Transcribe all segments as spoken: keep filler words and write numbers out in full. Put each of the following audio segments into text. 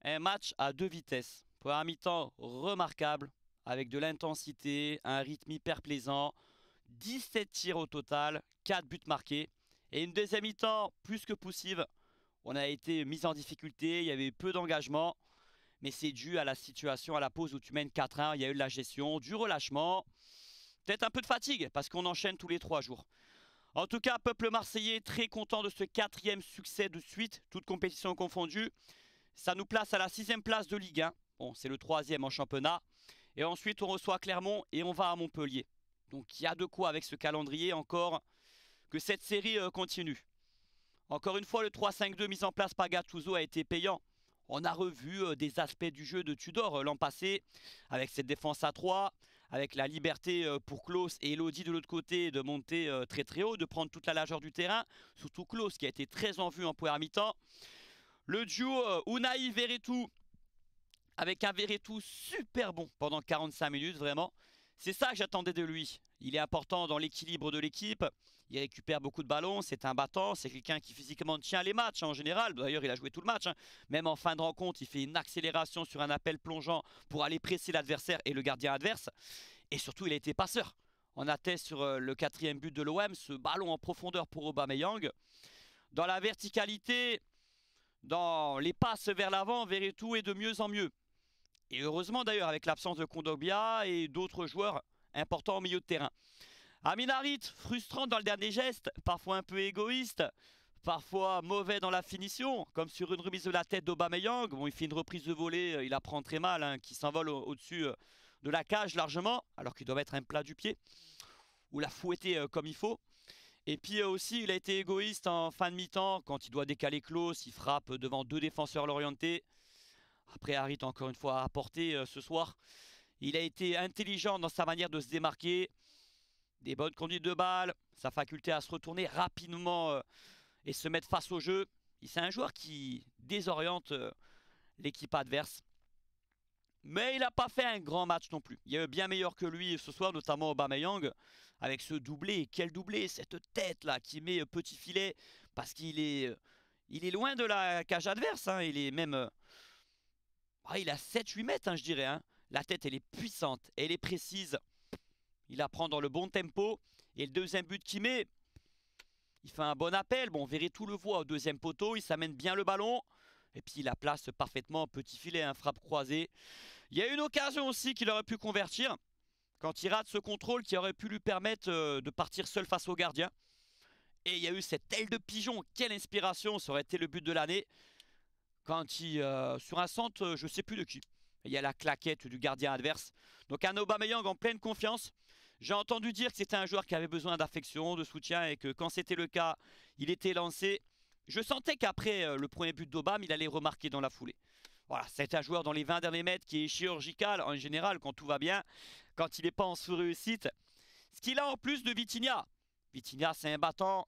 Un match à deux vitesses. Première mi-temps remarquable, avec de l'intensité, un rythme hyper plaisant. dix-sept tirs au total, quatre buts marqués. Et une deuxième mi-temps plus que poussive. On a été mis en difficulté, il y avait peu d'engagement. Mais c'est dû à la situation à la pause où tu mènes quatre un. Il y a eu de la gestion, du relâchement. Peut-être un peu de fatigue, parce qu'on enchaîne tous les trois jours. En tout cas, peuple marseillais, très content de ce quatrième succès de suite, toutes compétitions confondues. Ça nous place à la sixième place de Ligue un. Bon, c'est le troisième en championnat. Et ensuite, on reçoit Clermont et on va à Montpellier. Donc, il y a de quoi avec ce calendrier encore que cette série euh, continue. Encore une fois, le trois cinq deux mis en place par Gattuso a été payant. On a revu euh, des aspects du jeu de Tudor euh, l'an passé, avec cette défense à trois, avec la liberté euh, pour Klose et Elodie de l'autre côté de monter euh, très très haut, de prendre toute la largeur du terrain. Surtout Klose qui a été très en vue en première mi-temps. Le duo euh, Unai Verretou, avec un Verretou super bon pendant quarante-cinq minutes, vraiment. C'est ça que j'attendais de lui. Il est important dans l'équilibre de l'équipe. Il récupère beaucoup de ballons. C'est un battant. C'est quelqu'un qui physiquement tient les matchs hein, en général. D'ailleurs, il a joué tout le match. Hein. Même en fin de rencontre, il fait une accélération sur un appel plongeant pour aller presser l'adversaire et le gardien adverse. Et surtout, il a été passeur. On atteste sur euh, le quatrième but de l'O M, ce ballon en profondeur pour Aubameyang. Dans la verticalité, dans les passes vers l'avant, Verretou est de mieux en mieux. Et heureusement d'ailleurs avec l'absence de Kondogbia et d'autres joueurs importants au milieu de terrain. Amin Harit, frustrant dans le dernier geste, parfois un peu égoïste, parfois mauvais dans la finition, comme sur une remise de la tête d'Aubameyang. Bon, il fait une reprise de volée, il la prend très mal, hein, qui s'envole au-dessus de la cage largement, alors qu'il doit mettre un plat du pied, ou la fouetter euh, comme il faut. Et puis euh, aussi, il a été égoïste en fin de mi-temps, quand il doit décaler Klose, il frappe devant deux défenseurs l'orienté. Après, Harit, encore une fois, a apporté euh, ce soir. Il a été intelligent dans sa manière de se démarquer. Des bonnes conduites de balle, sa faculté à se retourner rapidement euh, et se mettre face au jeu. C'est un joueur qui désoriente euh, l'équipe adverse. Mais il n'a pas fait un grand match non plus. Il y a eu bien meilleur que lui ce soir, notamment Aubameyang, avec ce doublé. Quel doublé, cette tête-là qui met euh, petit filet, parce qu'il est, euh, il est loin de la cage adverse. Hein. Il est même... Euh, Ah, il a sept huit mètres, hein, je dirais. Hein. La tête, elle est puissante, elle est précise. Il la prend dans le bon tempo. Et le deuxième but qu'il met, il fait un bon appel. Bon, Verretou le voit au deuxième poteau. Il s'amène bien le ballon. Et puis, il la place parfaitement. Petit filet, un frappe croisée. Il y a une occasion aussi qu'il aurait pu convertir. Quand il rate ce contrôle qui aurait pu lui permettre euh, de partir seul face au gardien. Et il y a eu cette aile de pigeon. Quelle inspiration. Ça aurait été le but de l'année. Quand il, euh, sur un centre, je ne sais plus de qui. Il y a la claquette du gardien adverse. Donc un Aubameyang en pleine confiance. J'ai entendu dire que c'était un joueur qui avait besoin d'affection, de soutien et que quand c'était le cas, il était lancé. Je sentais qu'après euh, le premier but d'Aubame, il allait remarquer dans la foulée. Voilà, c'est un joueur dans les vingt derniers mètres qui est chirurgical en général quand tout va bien, quand il n'est pas en sous-réussite. Ce qu'il a en plus de Vitinha. Vitinha, c'est un battant.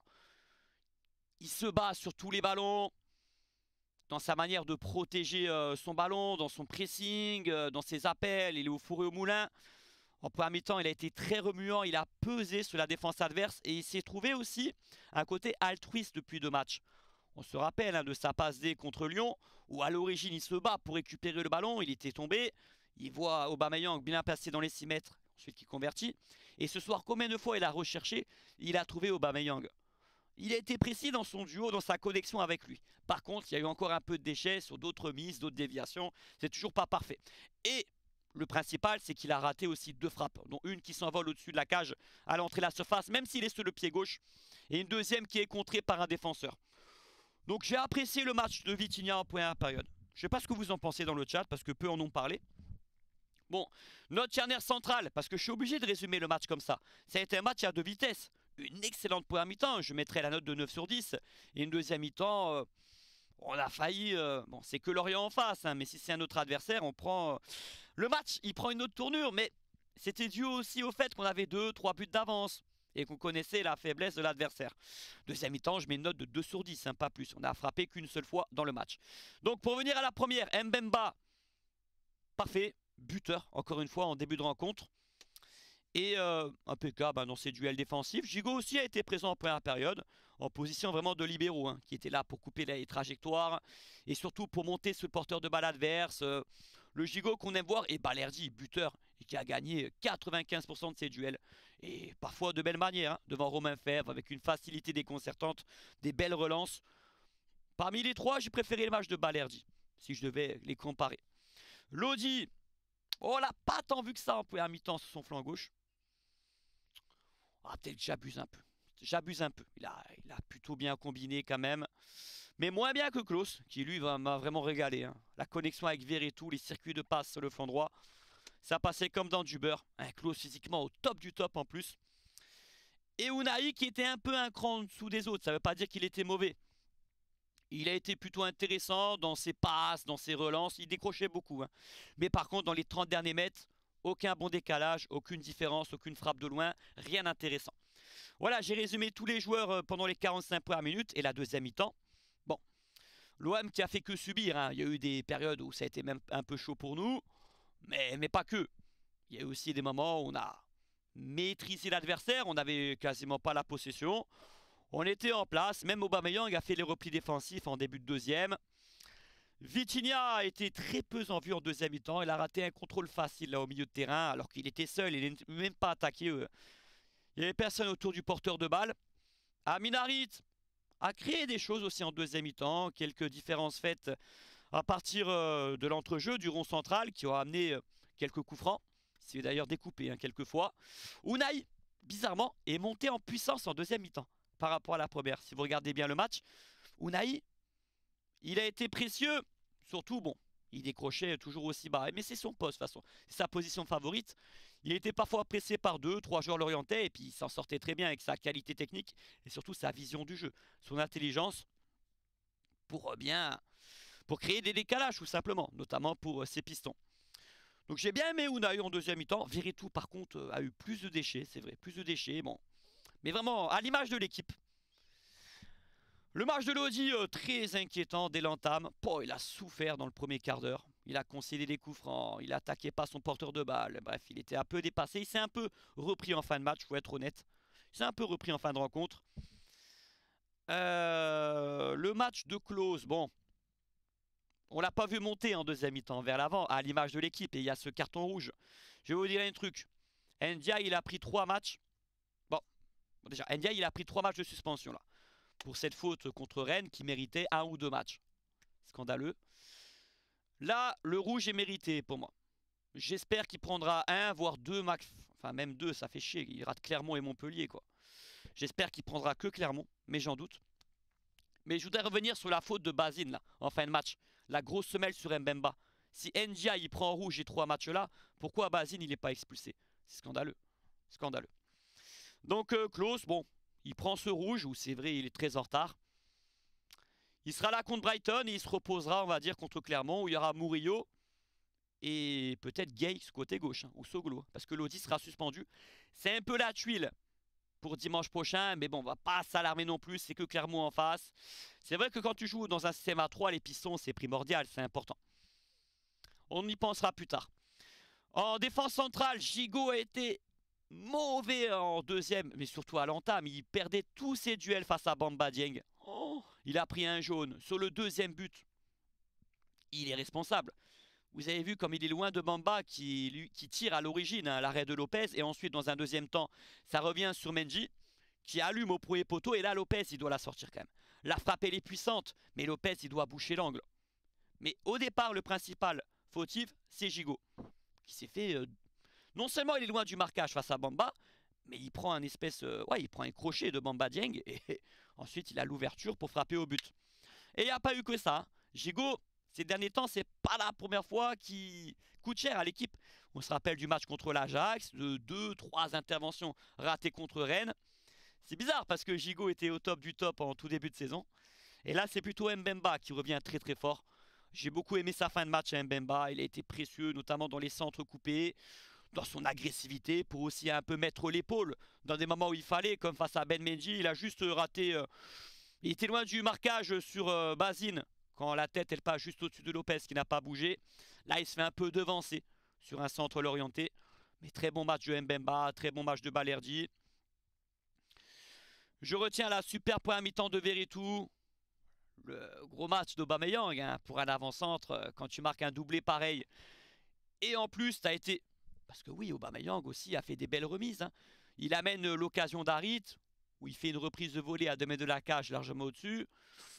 Il se bat sur tous les ballons. Dans sa manière de protéger euh, son ballon, dans son pressing, euh, dans ses appels, il est au four et au moulin. En première mi-temps, il a été très remuant, il a pesé sur la défense adverse et il s'est trouvé aussi un côté altruiste depuis deux matchs. On se rappelle hein, de sa passe D contre Lyon, où à l'origine il se bat pour récupérer le ballon, il était tombé, il voit Aubameyang bien passé dans les six mètres, ensuite il convertit. Et ce soir, combien de fois il a recherché, il a trouvé Aubameyang. Il a été précis dans son duo, dans sa connexion avec lui. Par contre, il y a eu encore un peu de déchets sur d'autres mises, d'autres déviations. C'est toujours pas parfait. Et le principal, c'est qu'il a raté aussi deux frappes, dont une qui s'envole au-dessus de la cage à l'entrée de la surface, même s'il est sur le pied gauche. Et une deuxième qui est contrée par un défenseur. Donc j'ai apprécié le match de Vitinha en première période. Je ne sais pas ce que vous en pensez dans le chat, parce que peu en ont parlé. Bon, notre charnière centrale, parce que je suis obligé de résumer le match comme ça. Ça a été un match à deux vitesses. Une excellente première mi-temps, je mettrais la note de neuf sur dix. Et une deuxième mi-temps, euh, on a failli... Euh, bon, c'est que Lorient en face, hein, mais si c'est un autre adversaire, on prend... Euh, le match, il prend une autre tournure, mais c'était dû aussi au fait qu'on avait deux trois buts d'avance et qu'on connaissait la faiblesse de l'adversaire. Deuxième mi-temps, je mets une note de deux sur dix, hein, pas plus. On n'a frappé qu'une seule fois dans le match. Donc pour venir à la première, Mbemba, parfait, buteur, encore une fois, en début de rencontre. Et euh, impeccable hein, dans ses duels défensifs. Gigot aussi a été présent en première période. en position vraiment de libéraux, hein, qui étaient là pour couper les trajectoires et surtout pour monter ce porteur de balle adverse. Euh, le gigot qu'on aime voir est Balerdi, buteur, et qui a gagné quatre-vingt-quinze pour cent de ses duels. Et parfois de belle manière, hein, devant Romain Fèvre, avec une facilité déconcertante, des belles relances. Parmi les trois, j'ai préféré le match de Balerdi, si je devais les comparer. Lodi, oh, on l'a pas tant vu que ça en première mi-temps sur son flanc gauche. Ah, peut-être que j'abuse un peu. J'abuse un peu. Il a, il a plutôt bien combiné quand même. Mais moins bien que Klaus, qui lui m'a vraiment régalé. Hein. La connexion avec Verretou, les circuits de passe sur le flanc droit. Ça passait comme dans du beurre. Un Klaus physiquement au top du top en plus. Et Unai qui était un peu un cran en dessous des autres. Ça ne veut pas dire qu'il était mauvais. Il a été plutôt intéressant dans ses passes, dans ses relances. Il décrochait beaucoup. Hein. Mais par contre, dans les trente derniers mètres, aucun bon décalage, aucune différence, aucune frappe de loin. Rien d'intéressant. Voilà, j'ai résumé tous les joueurs pendant les quarante-cinq premières minutes et la deuxième mi-temps. Bon, l'O M qui a fait que subir. Hein. Il y a eu des périodes où ça a été même un peu chaud pour nous. Mais, mais pas que. Il y a eu aussi des moments où on a maîtrisé l'adversaire. On n'avait quasiment pas la possession. On était en place, même Aubameyang a fait les replis défensifs en début de deuxième. Vitinha a été très peu en vue en deuxième mi-temps. Il a raté un contrôle facile là au milieu de terrain alors qu'il était seul. Il n'est même pas attaqué. Il n'y avait personne autour du porteur de balle. Amin Harit a créé des choses aussi en deuxième mi-temps. Quelques différences faites à partir de l'entrejeu du rond central qui ont amené quelques coups francs. Il s'est d'ailleurs découpé hein, quelques fois. Unai, bizarrement, est monté en puissance en deuxième mi-temps par rapport à la première. Si vous regardez bien le match, Unai, il a été précieux. Surtout, bon, il décrochait toujours aussi bas. Mais c'est son poste, de toute façon. C'est sa position favorite. Il était parfois pressé par deux, trois joueurs l'orientaient. Et puis, il s'en sortait très bien avec sa qualité technique. Et surtout, sa vision du jeu. Son intelligence pour bien... pour créer des décalages, tout simplement. Notamment pour ses pistons. Donc, j'ai bien aimé Unai en deuxième mi-temps. Verretou, par contre, a eu plus de déchets. C'est vrai, plus de déchets. Bon... Mais vraiment, à l'image de l'équipe. Le match de Lodi, euh, très inquiétant dès l'entame. Oh, il a souffert dans le premier quart d'heure. Il a concédé des coups francs. Il n'attaquait pas son porteur de balle. Bref, il était un peu dépassé. Il s'est un peu repris en fin de match, il faut être honnête. Il s'est un peu repris en fin de rencontre. Euh, le match de Klose, bon. On l'a pas vu monter en deuxième mi-temps vers l'avant, à l'image de l'équipe. Et il y a ce carton rouge. Je vais vous dire un truc. Ndiaye, il a pris trois matchs. Bon, déjà, Ndiaye, il a pris trois matchs de suspension là. Pour cette faute contre Rennes qui méritait un ou deux matchs. Scandaleux. Là, le rouge est mérité pour moi. J'espère qu'il prendra un, voire deux max. Enfin, même deux, ça fait chier. Il rate Clermont et Montpellier, quoi. J'espère qu'il prendra que Clermont, mais j'en doute. Mais je voudrais revenir sur la faute de Basine, là, en fin de match. La grosse semelle sur Mbemba. Si Ndiaye, il prend en rouge les trois matchs là, pourquoi Basine, il n'est pas expulsé? C'est scandaleux. Scandaleux. Donc, euh, Klose, bon, il prend ce rouge, où c'est vrai, il est très en retard. Il sera là contre Brighton et il se reposera, on va dire, contre Clermont, où il y aura Murillo et peut-être Gay, ce côté gauche, hein, ou Soglo, parce que Lodi sera suspendu. C'est un peu la tuile pour dimanche prochain, mais bon, on va pas s'alarmer non plus, c'est que Clermont en face. C'est vrai que quand tu joues dans un système à trois, les pistons, c'est primordial, c'est important. On y pensera plus tard. En défense centrale, Gigot a été mauvais en deuxième, mais surtout à l'entame. Il perdait tous ses duels face à Bamba Dieng. Oh, il a pris un jaune. Sur le deuxième but, il est responsable. Vous avez vu comme il est loin de Bamba qui, lui, qui tire à l'origine hein, l'arrêt de Lopez. Et ensuite, dans un deuxième temps, ça revient sur Mendy qui allume au premier poteau. Et là, Lopez, il doit la sortir quand même. La frappe, elle est puissante, mais Lopez, il doit boucher l'angle. Mais au départ, le principal fautif, c'est Gigot qui s'est fait... Euh, Non seulement il est loin du marquage face à Bamba, mais il prend un espèce, euh, ouais, il prend un crochet de Bamba Dieng et, et ensuite il a l'ouverture pour frapper au but. Et il n'y a pas eu que ça. Hein. Gigot, ces derniers temps, c'est pas la première fois qu'il coûte cher à l'équipe. On se rappelle du match contre l'Ajax, de deux, trois interventions ratées contre Rennes. C'est bizarre parce que Gigot était au top du top en tout début de saison. Et là, c'est plutôt Mbemba qui revient très très fort. J'ai beaucoup aimé sa fin de match à Mbemba. Il a été précieux, notamment dans les centres coupés, dans son agressivité, pour aussi un peu mettre l'épaule dans des moments où il fallait, comme face à Ben Mendy. Il a juste raté... Euh, il était loin du marquage sur euh, Basine, quand la tête elle passe juste au-dessus de Lopez qui n'a pas bougé. Là, il se fait un peu devancer sur un centre l'orienté. Mais très bon match de Mbemba, très bon match de Balerdi. Je retiens la super première mi-temps de Veretout. Le gros match d'Aubameyang hein, pour un avant-centre. Quand tu marques un doublé pareil. Et en plus, tu as été... Parce que oui, Aubameyang aussi a fait des belles remises. Hein. Il amène l'occasion d'Harit, où il fait une reprise de volée à deux mètres de la cage, largement au-dessus.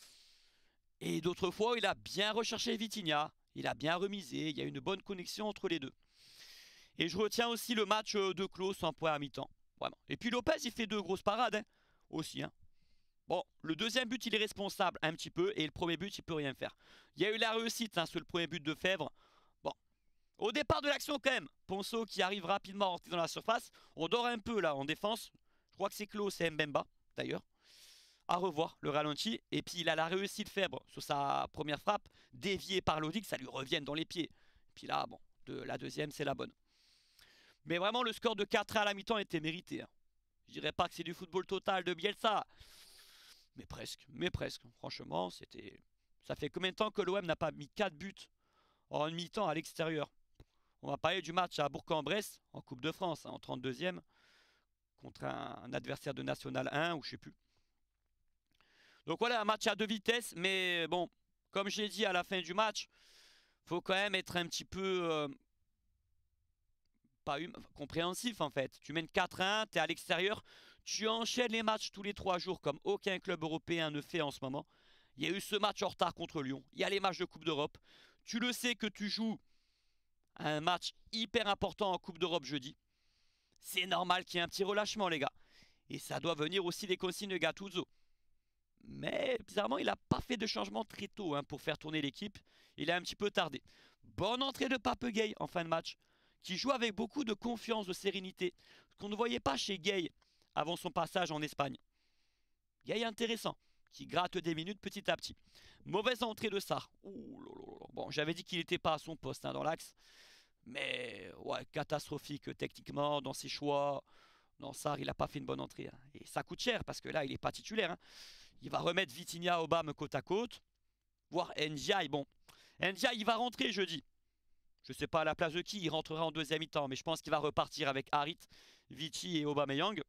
Et d'autres fois, il a bien recherché Vitinha. Il a bien remisé. Il y a une bonne connexion entre les deux. Et je retiens aussi le match de Klose en point à mi-temps. Vraiment. Et puis Lopez, il fait deux grosses parades. Hein, aussi. Hein. Bon, le deuxième but, il est responsable un petit peu. Et le premier but, il peut rien faire. Il y a eu la réussite hein, sur le premier but de Fèvre. Bon. Au départ de l'action, quand même. Ponceau qui arrive rapidement à rentrer dans la surface. On dort un peu là en défense. Je crois que c'est Klose et Mbemba, d'ailleurs. À revoir le ralenti. Et puis il a la réussite Fèvre sur sa première frappe. Déviée par Lodi, que ça lui revienne dans les pieds. Et puis là, bon, de, la deuxième, c'est la bonne. Mais vraiment, le score de quatre à la mi-temps était mérité. Hein. Je dirais pas que c'est du football total de Bielsa. Mais presque, mais presque. Franchement, c'était... Ça fait combien de temps que l'O M n'a pas mis quatre buts en mi-temps à l'extérieur? On va parler du match à Bourg-en-Bresse, en Coupe de France, hein, en trente-deuxième, contre un, un adversaire de National un, ou je sais plus. Donc voilà, un match à deux vitesses, mais bon, comme j'ai dit à la fin du match, faut quand même être un petit peu... Euh, pas hum, compréhensif en fait. Tu mènes quatre un, tu es à l'extérieur, tu enchaînes les matchs tous les trois jours comme aucun club européen ne fait en ce moment. Il y a eu ce match en retard contre Lyon, il y a les matchs de Coupe d'Europe. Tu le sais que tu joues un match hyper important en Coupe d'Europe jeudi. C'est normal qu'il y ait un petit relâchement les gars. Et ça doit venir aussi des consignes de Gattuso. Mais bizarrement, il n'a pas fait de changement très tôt hein, pour faire tourner l'équipe. Il a un petit peu tardé. Bonne entrée de Pape Gueye en fin de match, qui joue avec beaucoup de confiance, de sérénité, ce qu'on ne voyait pas chez Gueye avant son passage en Espagne. Gueye intéressant, qui gratte des minutes petit à petit. Mauvaise entrée de Sarr. Ouh, bon, j'avais dit qu'il n'était pas à son poste hein, dans l'axe, mais ouais, catastrophique techniquement dans ses choix. Non, Sarr, il n'a pas fait une bonne entrée. Hein. Et ça coûte cher parce que là, il n'est pas titulaire. Hein. Il va remettre Vitinha, Aubame côte à côte. Voire Ndiaye. Bon, Ndiaye, il va rentrer jeudi. Je ne sais pas à la place de qui il rentrera en deuxième mi-temps. Mais je pense qu'il va repartir avec Harit, Vici et Aubameyang.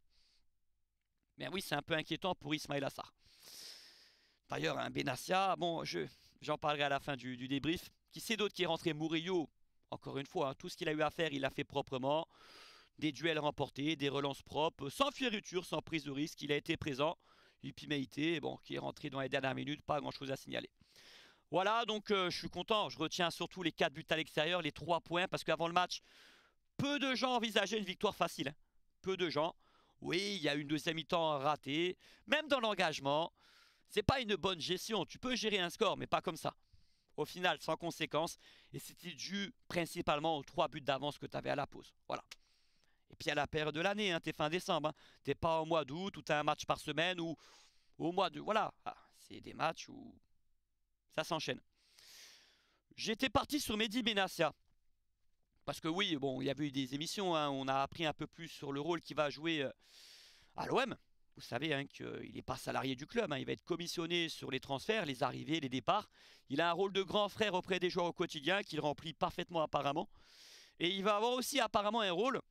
Mais oui, c'est un peu inquiétant pour Ismaïla Sarr. D'ailleurs, un Benassia, bon, je, j'en parlerai à la fin du, du débrief. Qui c'est d'autre qui est rentré? Murillo, encore une fois, hein, tout ce qu'il a eu à faire, il l'a fait proprement. Des duels remportés, des relances propres, sans fioriture, sans prise de risque. Il a été présent. Et puis Meïté, bon, qui est rentré dans les dernières minutes, pas grand chose à signaler. Voilà, donc euh, je suis content. Je retiens surtout les quatre buts à l'extérieur, les trois points, parce qu'avant le match, peu de gens envisageaient une victoire facile. Hein. Peu de gens. Oui, il y a une deuxième mi-temps ratée. Même dans l'engagement, c'est pas une bonne gestion. Tu peux gérer un score, mais pas comme ça. Au final, sans conséquence. Et c'était dû principalement aux trois buts d'avance que tu avais à la pause. Voilà. Et puis à la période de l'année, hein, t'es fin décembre. Hein. T'es pas au mois d'août où t'as un match par semaine ou au mois de... Voilà. Ah, c'est des matchs où ça s'enchaîne. J'étais parti sur Mehdi Benassia. Parce que oui, bon, il y avait eu des émissions, hein, on a appris un peu plus sur le rôle qu'il va jouer euh, à l'O M. Vous savez hein, qu'il n'est pas salarié du club, hein, il va être commissionné sur les transferts, les arrivées, les départs. Il a un rôle de grand frère auprès des joueurs au quotidien qu'il remplit parfaitement apparemment. Et il va avoir aussi apparemment un rôle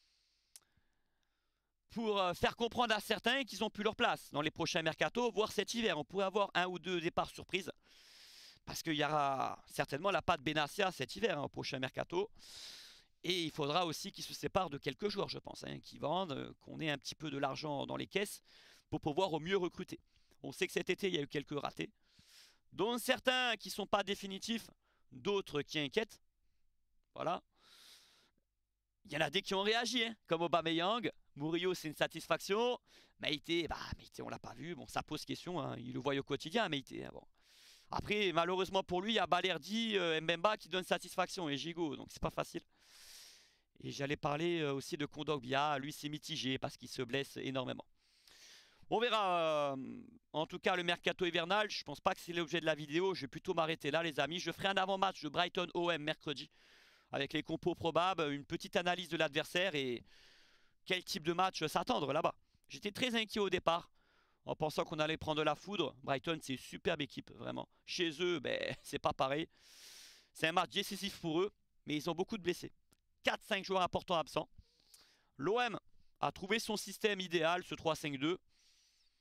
pour euh, faire comprendre à certains qu'ils n'ont plus leur place dans les prochains mercatos, voire cet hiver. On pourrait avoir un ou deux départs surprises. Parce qu'il y aura certainement la patte Benassia cet hiver hein, au prochain mercato. Et il faudra aussi qu'ils se séparent de quelques joueurs, je pense, hein, qui vendent, euh, qu'on ait un petit peu de l'argent dans les caisses pour pouvoir au mieux recruter. On sait que cet été, il y a eu quelques ratés, dont certains qui ne sont pas définitifs, d'autres qui inquiètent. Voilà. Il y en a des qui ont réagi, hein, comme Aubameyang. Murillo, c'est une satisfaction. Meïté, bah, Meïté, on l'a pas vu. Bon, ça pose question. Hein. Il le voit au quotidien, Meïté. Hein, bon. Après, malheureusement pour lui, il y a Balerdi, euh, Mbemba qui donne satisfaction et Gigot, donc c'est pas facile. Et j'allais parler euh, aussi de Kondogbia, lui c'est mitigé parce qu'il se blesse énormément. On verra, euh, en tout cas le mercato hivernal, je pense pas que c'est l'objet de la vidéo, je vais plutôt m'arrêter là les amis. Je ferai un avant-match de Brighton O M mercredi, avec les compos probables, une petite analyse de l'adversaire et quel type de match s'attendre là-bas. J'étais très inquiet au départ. En pensant qu'on allait prendre la foudre. Brighton, c'est une superbe équipe, vraiment. Chez eux, ben, c'est pas pareil. C'est un match décisif pour eux, mais ils ont beaucoup de blessés. quatre cinq joueurs importants absents. L'O M a trouvé son système idéal, ce trois cinq deux.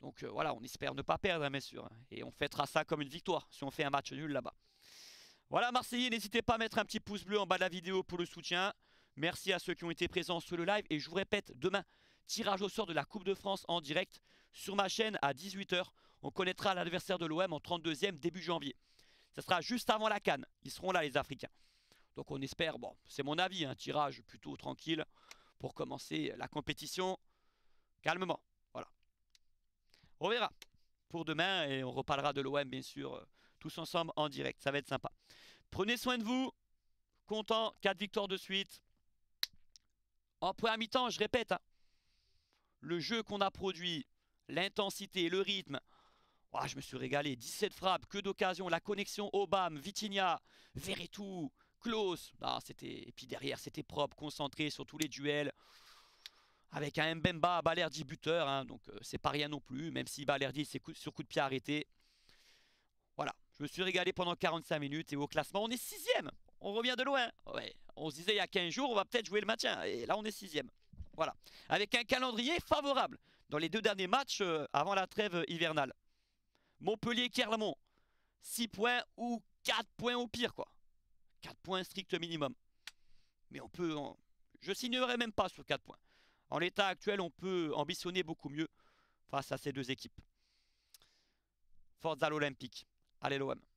Donc euh, voilà, on espère ne pas perdre, hein, bien sûr. Et on fêtera ça comme une victoire si on fait un match nul là-bas. Voilà, Marseillais, n'hésitez pas à mettre un petit pouce bleu en bas de la vidéo pour le soutien. Merci à ceux qui ont été présents sur le live. Et je vous répète, demain, tirage au sort de la Coupe de France en direct sur ma chaîne à dix-huit heures. On connaîtra l'adversaire de l'O M en trente-deuxième début janvier. Ça sera juste avant la CAN. Ils seront là, les Africains. Donc on espère, bon, c'est mon avis, un tirage plutôt tranquille pour commencer la compétition calmement. Voilà. On verra pour demain et on reparlera de l'O M, bien sûr, euh, tous ensemble en direct. Ça va être sympa. Prenez soin de vous. Content, quatre victoires de suite. En première mi-temps, je répète, hein, le jeu qu'on a produit, l'intensité, le rythme, oh, je me suis régalé. dix-sept frappes, que d'occasion, la connexion Obama, Vitinha, Verretou, Klose. Ah, c'était... Et puis derrière, c'était propre, concentré sur tous les duels. Avec un Mbemba, Balerdi buteur, hein, donc euh, c'est pas rien non plus, même si Balerdi c'est coup, sur coup de pied arrêté. Voilà, je me suis régalé pendant quarante-cinq minutes et au classement, on est sixième. On revient de loin. Ouais, on se disait il y a quinze jours, on va peut-être jouer le maintien. Et là, on est sixième. Voilà, avec un calendrier favorable dans les deux derniers matchs euh, avant la trêve hivernale. Montpellier-Clermont, six points ou quatre points au pire, quoi. quatre points strict minimum. Mais on peut... On... Je signerai même pas sur quatre points. En l'état actuel, on peut ambitionner beaucoup mieux face à ces deux équipes. Forza l'Olympique. Allez l'O M.